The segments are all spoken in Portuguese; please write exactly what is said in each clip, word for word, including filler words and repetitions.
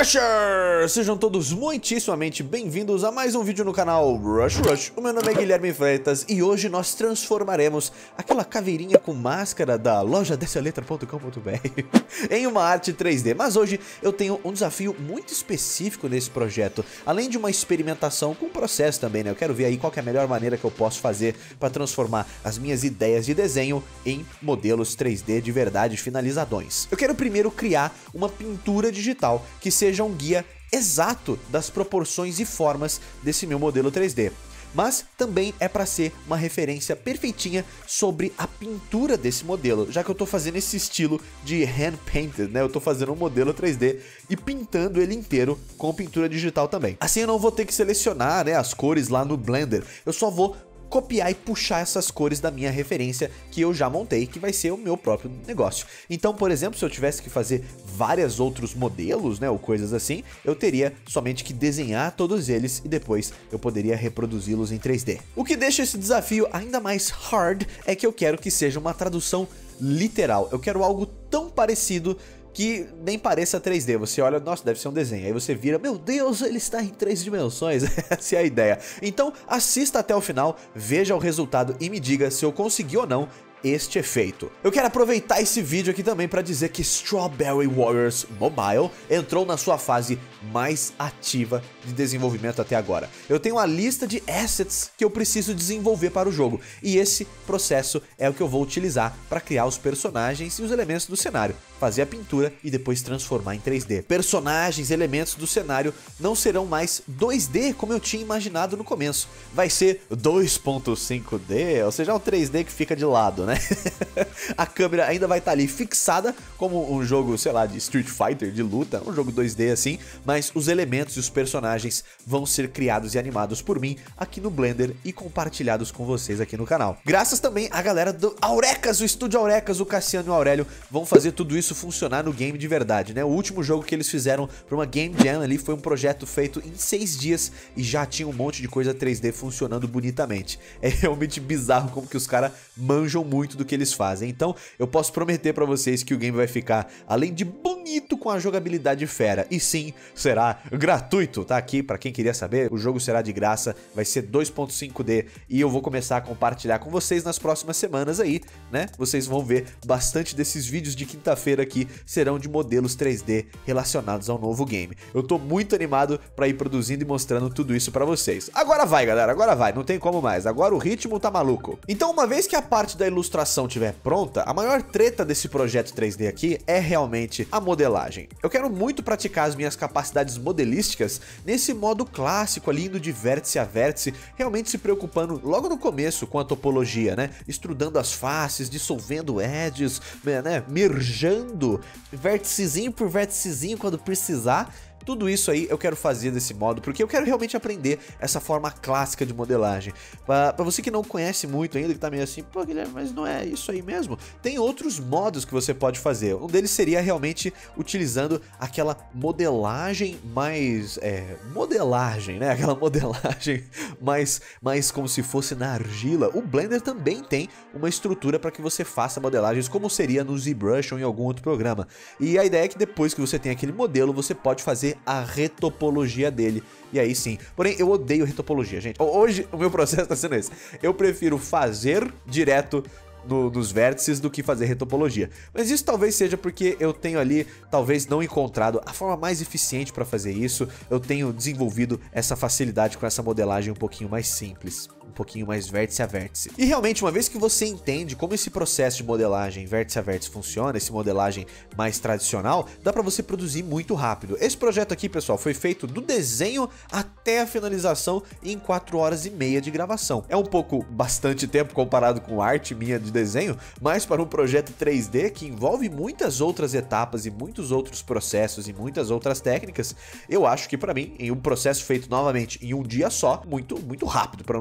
Rushers! Sejam todos muitíssimamente bem-vindos a mais um vídeo no canal Rush Rush. O meu nome é Guilherme Freitas e hoje nós transformaremos aquela caveirinha com máscara da loja dessa letra ponto com ponto br em uma arte três D. Mas hoje eu tenho um desafio muito específico nesse projeto, além de uma experimentação com o processo também, né? Eu quero ver aí qual que é a melhor maneira que eu posso fazer para transformar as minhas ideias de desenho em modelos três D de verdade finalizadões. Eu quero primeiro criar uma pintura digital que seja um guia exato das proporções e formas desse meu modelo três D. Mas também é para ser uma referência perfeitinha sobre a pintura desse modelo, já que eu tô fazendo esse estilo de hand painted, né? Eu tô fazendo um modelo três D e pintando ele inteiro com pintura digital também. Assim eu não vou ter que selecionar, né, as cores lá no Blender, eu só vou copiar e puxar essas cores da minha referência que eu já montei, que vai ser o meu próprio negócio. Então, por exemplo, se eu tivesse que fazer vários outros modelos, né, ou coisas assim, eu teria somente que desenhar todos eles e depois eu poderia reproduzi-los em três D. O que deixa esse desafio ainda mais hard é que eu quero que seja uma tradução literal. Eu quero algo tão parecido que nem pareça três D, você olha, nossa, deve ser um desenho, aí você vira, meu Deus, ele está em três dimensões, essa é a ideia. Então assista até o final, veja o resultado e me diga se eu consegui ou não este efeito. Eu quero aproveitar esse vídeo aqui também para dizer que Strawberry Warriors Mobile entrou na sua fase mais ativa de desenvolvimento até agora. Eu tenho uma lista de assets que eu preciso desenvolver para o jogo e esse processo é o que eu vou utilizar para criar os personagens e os elementos do cenário, fazer a pintura e depois transformar em três D. Personagens, elementos do cenário não serão mais dois D como eu tinha imaginado no começo, vai ser dois ponto cinco D, ou seja, um três D que fica de lado, né? A câmera ainda vai estar ali fixada como um jogo, sei lá, de Street Fighter, de luta, um jogo dois D assim, mas os elementos e os personagens vão ser criados e animados por mim aqui no Blender e compartilhados com vocês aqui no canal. Graças também à galera do Aurecas, o estúdio Aurecas, o Cassiano e o Aurélio vão fazer tudo isso funcionar no game de verdade, né? O último jogo que eles fizeram para uma Game Jam ali foi um projeto feito em seis dias e já tinha um monte de coisa três D funcionando bonitamente. É realmente bizarro como que os caras manjam muito muito do que eles fazem, então eu posso prometer pra vocês que o game vai ficar, além de bonito, com a jogabilidade fera, e sim, será gratuito, tá aqui, pra quem queria saber, o jogo será de graça, vai ser dois ponto cinco D, e eu vou começar a compartilhar com vocês nas próximas semanas aí, né, vocês vão ver bastante desses vídeos de quinta-feira aqui, serão de modelos três D relacionados ao novo game. Eu tô muito animado pra ir produzindo e mostrando tudo isso pra vocês. Agora vai, galera, agora vai, não tem como mais, agora o ritmo tá maluco. Então, uma vez que a parte da ilustração ilustração estiver pronta, a maior treta desse projeto três D aqui é realmente a modelagem. Eu quero muito praticar as minhas capacidades modelísticas nesse modo clássico ali, indo de vértice a vértice, realmente se preocupando logo no começo com a topologia, né? Estudando as faces, dissolvendo edges, né? Merjando vérticezinho por vérticezinho quando precisar. Tudo isso aí eu quero fazer desse modo, porque eu quero realmente aprender essa forma clássica de modelagem. Pra, pra você que não conhece muito ainda, que tá meio assim, pô Guilherme, mas não é isso aí mesmo? Tem outros modos que você pode fazer. Um deles seria realmente utilizando aquela modelagem mais... É, modelagem, né? Aquela modelagem mais, mais como se fosse na argila. O Blender também tem uma estrutura para que você faça modelagens como seria no ZBrush ou em algum outro programa. E a ideia é que depois que você tem aquele modelo, você pode fazer a retopologia dele, e aí sim. Porém, eu odeio retopologia, gente. Hoje o meu processo tá sendo esse. Eu prefiro fazer direto No, nos vértices do que fazer retopologia. Mas isso talvez seja porque eu tenho ali, talvez não encontrado a forma mais eficiente para fazer isso. Eu tenho desenvolvido essa facilidade com essa modelagem um pouquinho mais simples, um pouquinho mais vértice a vértice. E realmente, uma vez que você entende como esse processo de modelagem vértice a vértice funciona, esse modelagem mais tradicional, dá para você produzir muito rápido. Esse projeto aqui, pessoal, foi feito do desenho até a finalização em quatro horas e meia de gravação. É um pouco, bastante tempo comparado com a arte minha de desenho, mas para um projeto três D que envolve muitas outras etapas e muitos outros processos e muitas outras técnicas, eu acho que para mim, em um processo feito novamente em um dia só, muito, muito rápido, pelo menos para mim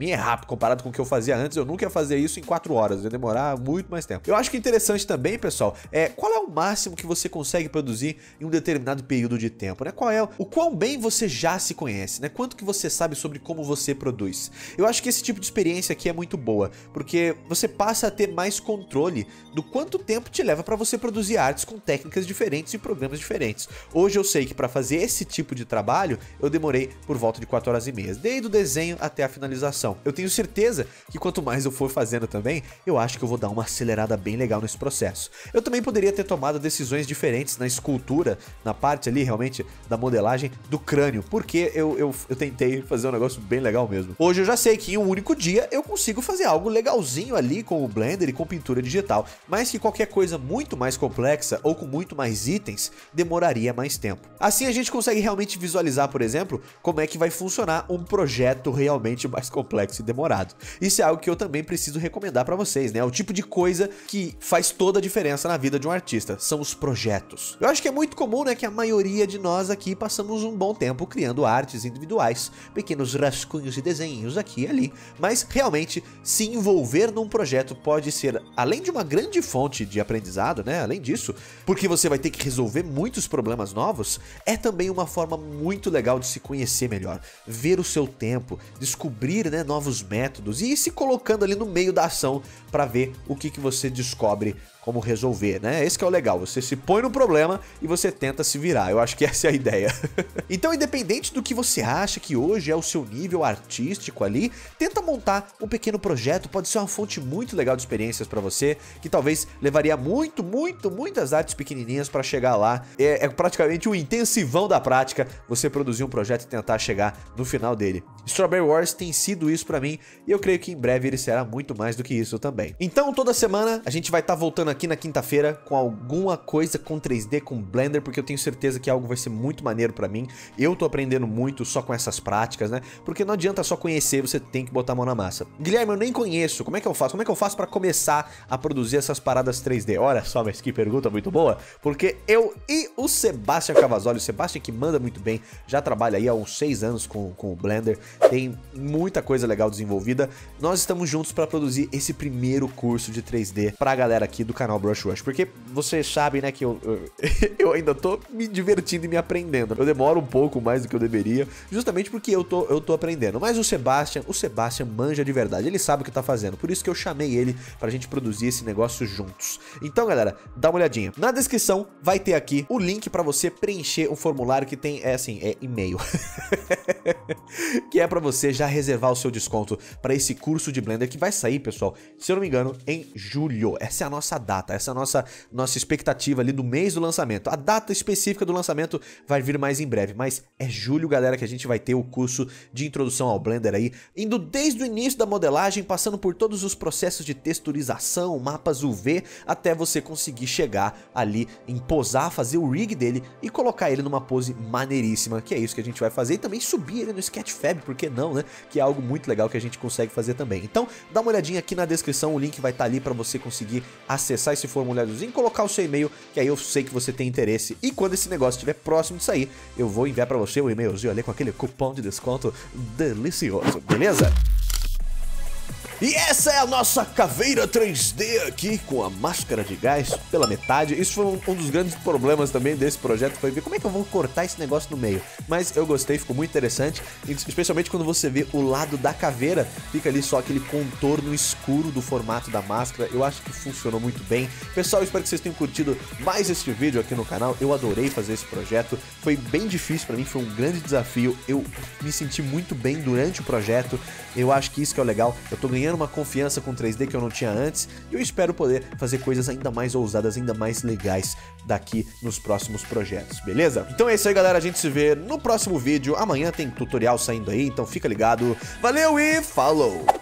mim é rápido, comparado com o que eu fazia antes, eu nunca ia fazer isso em quatro horas, ia demorar muito mais tempo. Eu acho que interessante também, pessoal, é qual é o máximo que você consegue produzir em um determinado período de tempo, né? Qual é o quão bem você já se conhece, né? Quanto que você sabe sobre como você produz. Eu acho que esse tipo de experiência aqui é muito boa, porque você passa a ter mais controle do quanto tempo te leva para você produzir artes com técnicas diferentes e programas diferentes. Hoje eu sei que para fazer esse tipo de trabalho, eu demorei por volta de quatro horas e meia, desde o desenho até a finalização. Eu tenho certeza que quanto mais eu for fazendo também, eu acho que eu vou dar uma acelerada bem legal nesse processo. Eu também poderia ter tomado decisões diferentes na escultura, na parte ali realmente da modelagem do crânio, porque eu, eu, eu tentei fazer um negócio bem legal mesmo. Hoje eu já sei que em um único dia eu consigo fazer algo legalzinho ali com o Blender e com pintura digital, mas que qualquer coisa muito mais complexa ou com muito mais itens demoraria mais tempo. Assim a gente consegue realmente visualizar, por exemplo, como é que vai funcionar um projeto realmente mais complexo e demorado. Isso é algo que eu também preciso recomendar para vocês, né? É o tipo de coisa que faz toda a diferença na vida de um artista, são os projetos. Eu acho que é muito comum, né, que a maioria de nós aqui passamos um bom tempo criando artes individuais, pequenos rascunhos e desenhos aqui e ali, mas realmente se envolver num projeto pode ser, além de uma grande fonte de aprendizado, né, além disso, porque você vai ter que resolver muitos problemas novos, é também uma forma muito legal de se conhecer melhor, ver o seu tempo, descobrir, né, novos métodos e ir se colocando ali no meio da ação para ver o que, que você descobre como resolver, né? Esse que é o legal, você se põe no problema e você tenta se virar, eu acho que essa é a ideia. Então, independente do que você acha que hoje é o seu nível artístico ali, tenta montar um pequeno projeto, pode ser uma fonte muito legal de experiências para você, que talvez levaria muito, muito, muitas artes pequenininhas para chegar lá. É, é praticamente um intensivão da prática, você produzir um projeto e tentar chegar no final dele. Strawberry Wars tem sido isso para mim e eu creio que em breve ele será muito mais do que isso também. Então, toda semana a gente vai estar tá voltando aqui na quinta-feira com alguma coisa com três D, com Blender, porque eu tenho certeza que algo vai ser muito maneiro pra mim. Eu tô aprendendo muito só com essas práticas, né? Porque não adianta só conhecer, você tem que botar a mão na massa. Guilherme, eu nem conheço, como é que eu faço? Como é que eu faço pra começar a produzir essas paradas três D? Olha só, mas que pergunta muito boa, porque eu e o Sebastian Cavazoli, o Sebastian que manda muito bem, já trabalha aí há uns seis anos com, com o Blender, tem muita coisa legal desenvolvida. Nós estamos juntos pra produzir esse primeiro curso de três D pra galera aqui do canal Brush Rush, porque vocês sabem, né, que eu, eu, eu ainda tô me divertindo e me aprendendo. Eu demoro um pouco mais do que eu deveria, justamente porque eu tô, eu tô aprendendo. Mas o Sebastian, o Sebastian manja de verdade, ele sabe o que tá fazendo, por isso que eu chamei ele pra gente produzir esse negócio juntos. Então, galera, dá uma olhadinha. Na descrição vai ter aqui o link pra você preencher um formulário que tem, é assim, é e-mail. Que é pra você já reservar o seu desconto pra esse curso de Blender que vai sair, pessoal, se eu não me engano, em julho. Essa é a nossa data, essa é a nossa, nossa expectativa ali do mês do lançamento. A data específica do lançamento vai vir mais em breve, mas é julho, galera, que a gente vai ter o curso de introdução ao Blender aí, indo desde o início da modelagem, passando por todos os processos de texturização, mapas U V, até você conseguir chegar ali em posar, fazer o rig dele e colocar ele numa pose maneiríssima, que é isso que a gente vai fazer, e também subir ele no Sketchfab, por que não, né? Que é algo muito legal que a gente consegue fazer também. Então, dá uma olhadinha aqui na descrição, o link vai estar ali para você conseguir acessar esse formuláriozinho, colocar o seu e-mail, que aí eu sei que você tem interesse. E quando esse negócio estiver próximo de sair, eu vou enviar para você um e-mailzinho ali com aquele cupom de desconto delicioso, beleza? E essa é a nossa caveira três D aqui, com a máscara de gás pela metade. Isso foi um, um dos grandes problemas também desse projeto, foi ver como é que eu vou cortar esse negócio no meio. Mas eu gostei, ficou muito interessante, especialmente quando você vê o lado da caveira, fica ali só aquele contorno escuro do formato da máscara. Eu acho que funcionou muito bem. Pessoal, eu espero que vocês tenham curtido mais este vídeo aqui no canal. Eu adorei fazer esse projeto, foi bem difícil pra mim, foi um grande desafio. Eu me senti muito bem durante o projeto, eu acho que isso que é o legal. Eu tô ganhando uma confiança com três D que eu não tinha antes, e eu espero poder fazer coisas ainda mais ousadas, ainda mais legais daqui nos próximos projetos, beleza? Então é isso aí, galera, a gente se vê no próximo vídeo. Amanhã tem tutorial saindo aí, então fica ligado. Valeu e falou!